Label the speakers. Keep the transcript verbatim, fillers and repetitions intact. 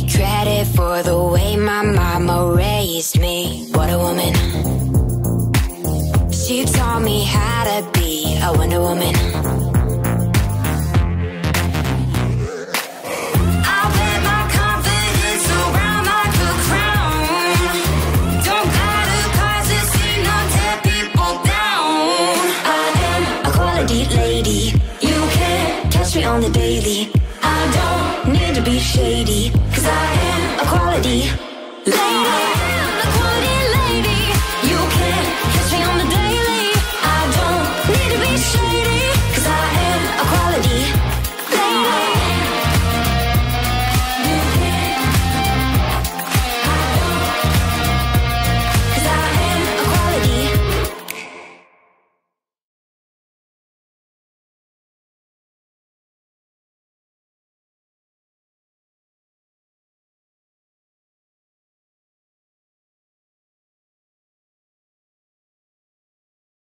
Speaker 1: take credit for the way my mama raised me. What a woman. She taught me how to be a Wonder Woman. I wear my confidence around like a crown. Don't gotta cause a scene or tear people down. I am a quality lady. You can't catch me on the daily. I don't need to be shady, cause I am a quality lady.